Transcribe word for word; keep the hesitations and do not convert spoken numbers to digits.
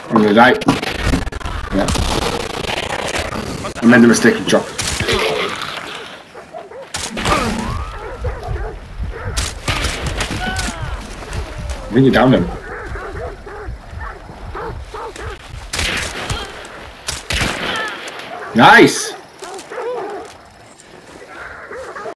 I'm gonna die. Yeah. I made the mistake of drop. I think you downed him. Nice!